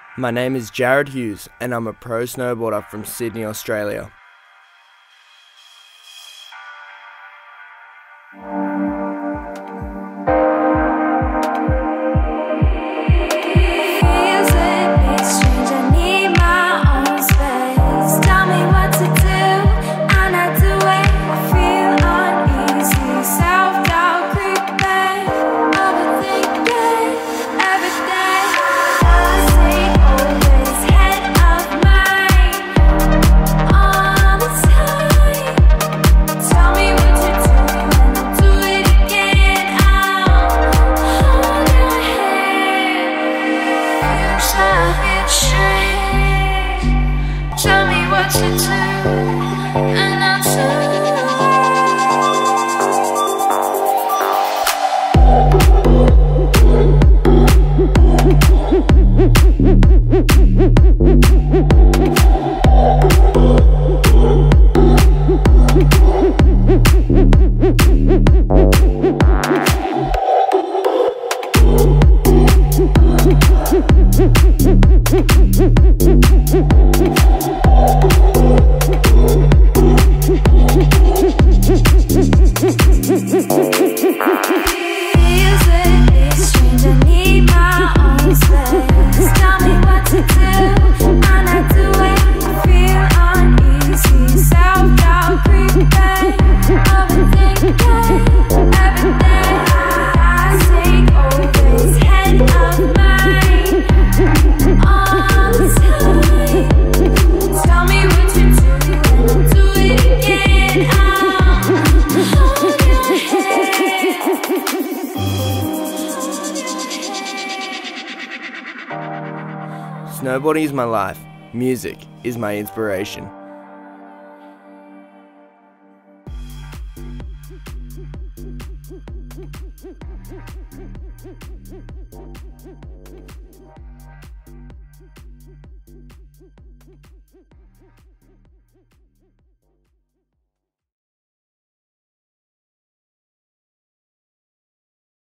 My name is Jarryd Hughes and I'm a pro snowboarder from Sydney, Australia. Tell me what to do, and I'll Snowboarding is my life. Music is my inspiration.